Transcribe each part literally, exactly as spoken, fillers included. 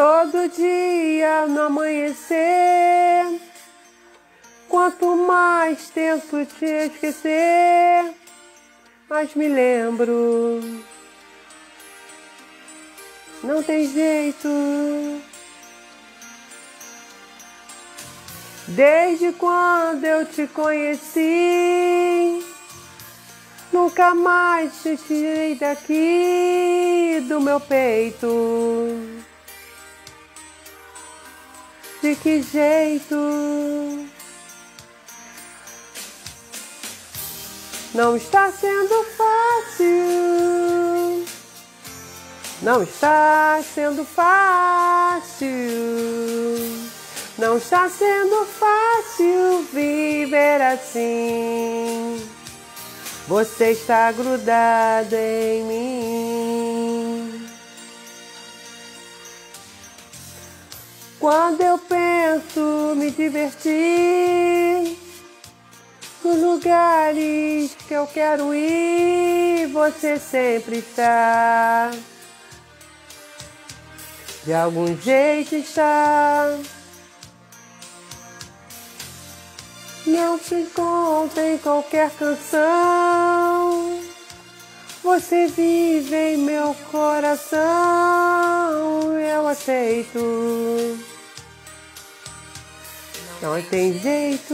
Todo dia no amanhecer, quanto mais tento te esquecer, mais me lembro. Não tem jeito. Desde quando eu te conheci, nunca mais te tirei daqui do meu peito. De que jeito? Não está sendo fácil. Não está sendo fácil. Não está sendo fácil viver assim. Você está grudado em mim. Quando eu penso me divertir, nos lugares que eu quero ir, você sempre está. De algum jeito está. Não se encontra em qualquer canção. Você vive em meu coração. Eu aceito. Não tem jeito.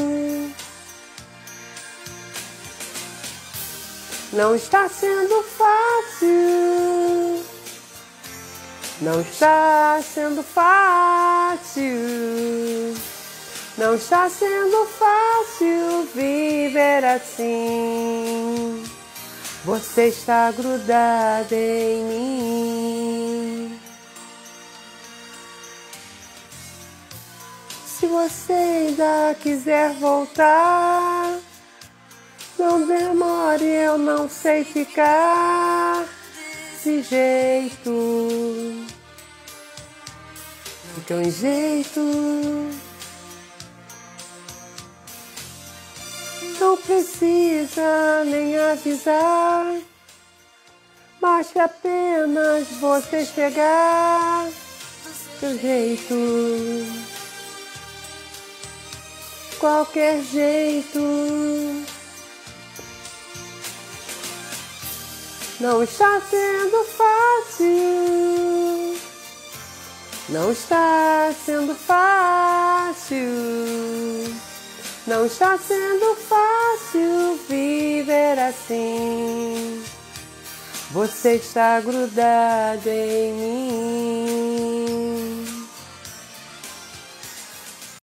Não está sendo fácil. Não está sendo fácil. Não está sendo fácil viver assim. Você está grudado em mim. Se você ainda quiser voltar, não demore, eu não sei ficar desse jeito. De um jeito. Não precisa nem avisar, basta apenas você chegar do seu jeito. Qualquer jeito. Não está sendo fácil. Não está sendo fácil. Não está sendo fácil viver assim. Você está grudado em mim.